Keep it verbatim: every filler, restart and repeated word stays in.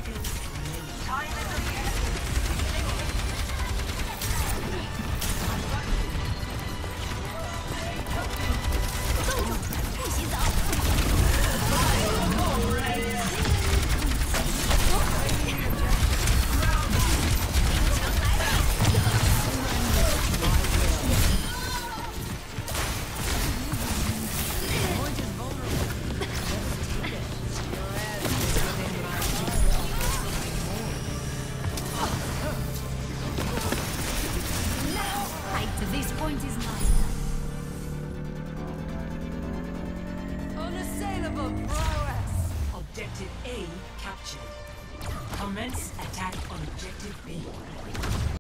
This point is mine. Unassailable prowess! Objective A captured. Commence attack on Objective B.